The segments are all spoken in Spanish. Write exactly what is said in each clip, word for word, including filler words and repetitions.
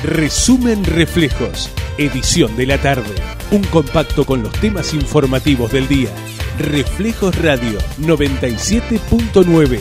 Resumen Reflejos, edición de la tarde. Un compacto con los temas informativos del día. Reflejos Radio noventa y siete punto nueve.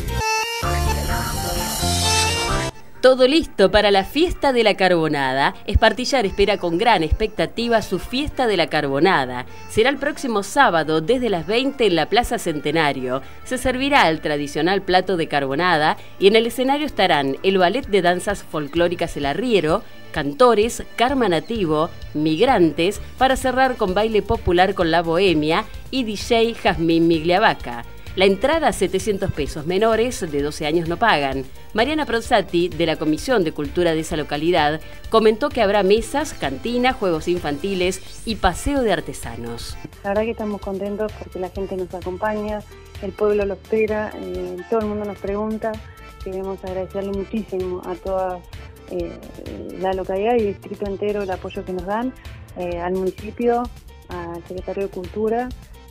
Todo listo para la fiesta de la carbonada. Espartillar espera con gran expectativa su fiesta de la carbonada. Será el próximo sábado desde las veinte en la Plaza Centenario. Se servirá el tradicional plato de carbonada y en el escenario estarán el ballet de danzas folclóricas El Arriero, cantores, karma nativo, migrantes, para cerrar con baile popular con La Bohemia y D J Jazmín Migliavaca. La entrada a setecientos pesos, menores de doce años no pagan. Mariana Pronsati, de la Comisión de Cultura de esa localidad, comentó que habrá mesas, cantina, juegos infantiles y paseo de artesanos. La verdad que estamos contentos porque la gente nos acompaña, el pueblo lo espera, eh, todo el mundo nos pregunta. Queremos agradecerle muchísimo a toda eh, la localidad y el distrito entero el apoyo que nos dan, eh, al municipio, al secretario de Cultura,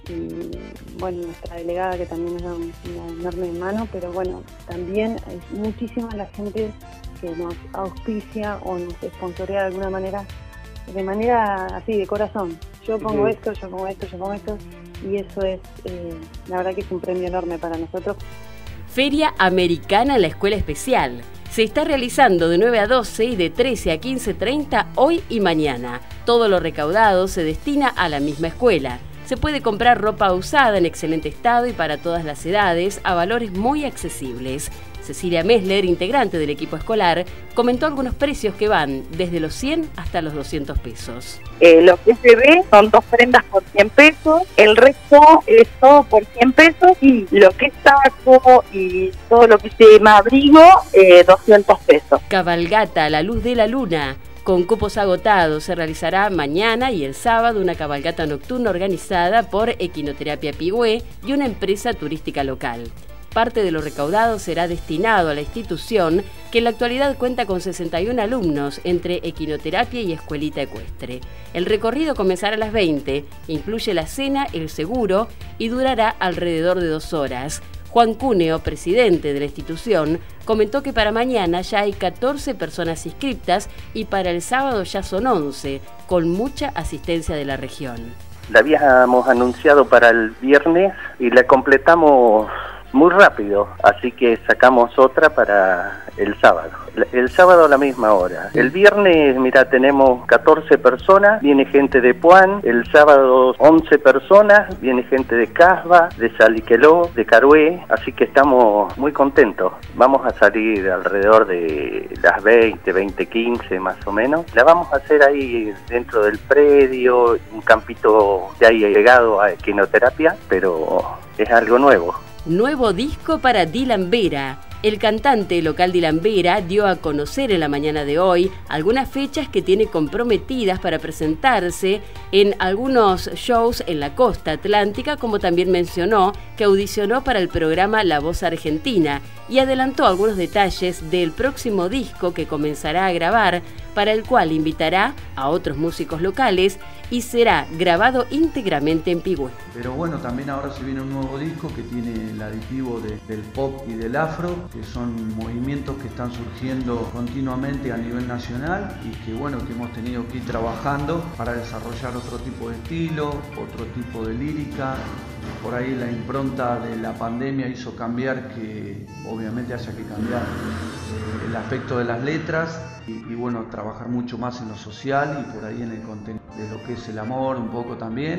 y bueno, nuestra delegada que también nos da una enorme mano, pero bueno, también es muchísima la gente que nos auspicia o nos sponsorea de alguna manera, de manera así, de corazón. Yo pongo sí. esto, yo pongo esto, yo pongo esto, y eso es, eh, la verdad que es un premio enorme para nosotros. Feria Americana en la Escuela Especial. Se está realizando de nueve a doce y de trece a quince treinta hoy y mañana. Todo lo recaudado se destina a la misma escuela. Se puede comprar ropa usada en excelente estado y para todas las edades a valores muy accesibles. Cecilia Messler, integrante del equipo escolar, comentó algunos precios que van desde los cien hasta los doscientos pesos. Eh, lo que se ve son dos prendas por cien pesos, el resto es todo por cien pesos y lo que es saco y todo lo que se llama abrigo, eh, doscientos pesos. Cabalgata a la luz de la luna. Con cupos agotados se realizará mañana y el sábado una cabalgata nocturna organizada por Equinoterapia Pigüé y una empresa turística local. Parte de lo recaudado será destinado a la institución, que en la actualidad cuenta con sesenta y uno alumnos entre equinoterapia y escuelita ecuestre. El recorrido comenzará a las veinte, incluye la cena, el seguro y durará alrededor de dos horas. Juan Cuneo, presidente de la institución, comentó que para mañana ya hay catorce personas inscriptas y para el sábado ya son once, con mucha asistencia de la región. La habíamos anunciado para el viernes y la completamos muy rápido, así que sacamos otra para el sábado. El sábado a la misma hora. El viernes, mira, tenemos catorce personas, viene gente de Puan. El sábado once personas, viene gente de Casba, de Saliqueló, de Carué, así que estamos muy contentos. Vamos a salir alrededor de las veinte, veinte, quince más o menos. La vamos a hacer ahí dentro del predio, un campito que hay llegado a equinoterapia, pero es algo nuevo. Nuevo disco para Dylan Vera. El cantante local Dylan Vera dio a conocer en la mañana de hoy algunas fechas que tiene comprometidas para presentarse en algunos shows en la costa atlántica, como también mencionó que audicionó para el programa La Voz Argentina y adelantó algunos detalles del próximo disco que comenzará a grabar, para el cual invitará a otros músicos locales y será grabado íntegramente en Pigüé. Pero bueno, también ahora se viene un nuevo disco que tiene el aditivo de, del pop y del afro, que son movimientos que están surgiendo continuamente a nivel nacional y que bueno, que hemos tenido que ir trabajando para desarrollar otro tipo de estilo, otro tipo de lírica. Por ahí la impronta de la pandemia hizo cambiar que obviamente haya que cambiar eh, el aspecto de las letras y, y bueno, trabajar mucho más en lo social y por ahí en el contenido de lo que es el amor un poco también.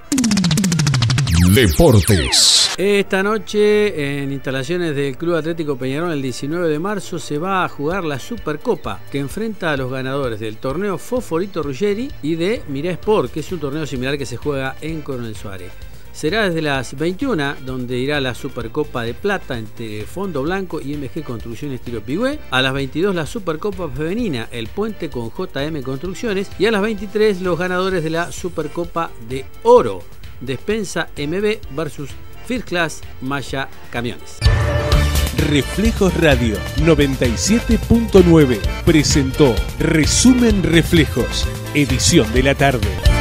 Deportes. Esta noche en instalaciones del Club Atlético Peñarol el diecinueve de marzo se va a jugar la Supercopa, que enfrenta a los ganadores del torneo Fosforito Ruggeri y de Mirá Sport, que es un torneo similar que se juega en Coronel Suárez. Será desde las veintiuna, donde irá la Supercopa de Plata entre Fondo Blanco y M G Construcciones Tiro Pigüé. A las veintidós la Supercopa Femenina, El Puente con J M Construcciones. Y a las veintitrés los ganadores de la Supercopa de Oro, Despensa M B versus First Class Maya Camiones. Reflejos Radio noventa y siete punto nueve presentó Resumen Reflejos, edición de la tarde.